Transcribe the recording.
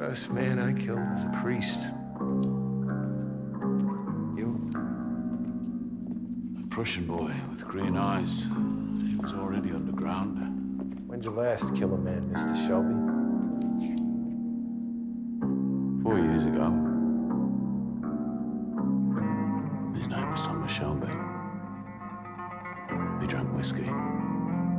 First man I killed was a priest. You? A Prussian boy with green eyes. He was already underground. When'd you last kill a man, Mr. Shelby? 4 years ago. His name was Thomas Shelby. He drank whiskey.